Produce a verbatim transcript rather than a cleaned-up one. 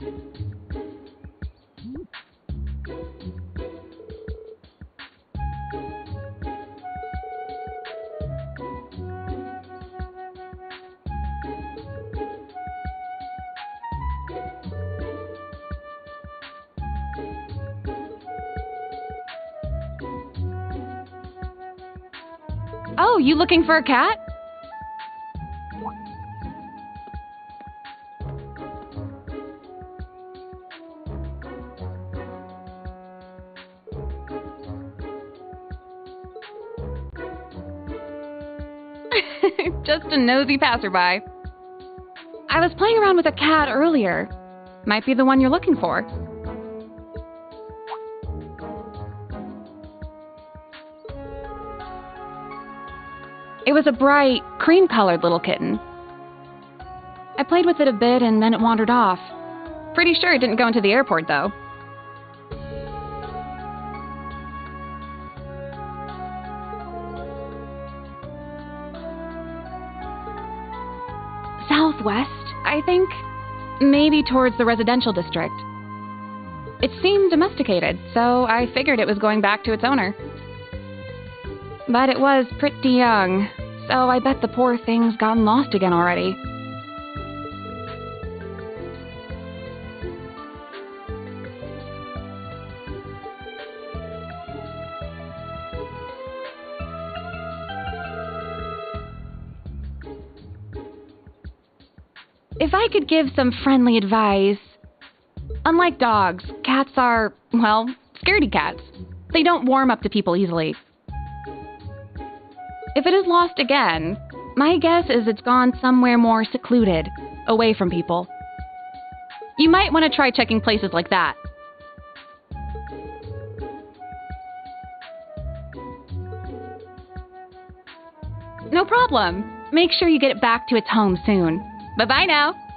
Oh, you looking for a cat? Just a nosy passerby. I was playing around with a cat earlier. Might be the one you're looking for. It was a bright, cream-colored little kitten. I played with it a bit and then it wandered off. Pretty sure it didn't go into the airport, though. Southwest, I think. Maybe towards the residential district. It seemed domesticated, so I figured it was going back to its owner. But it was pretty young, so I bet the poor thing's gotten lost again already. If I could give some friendly advice, unlike dogs, cats are, well, scaredy cats. They don't warm up to people easily. If it is lost again, my guess is it's gone somewhere more secluded, away from people. You might want to try checking places like that. No problem. Make sure you get it back to its home soon. Bye-bye now.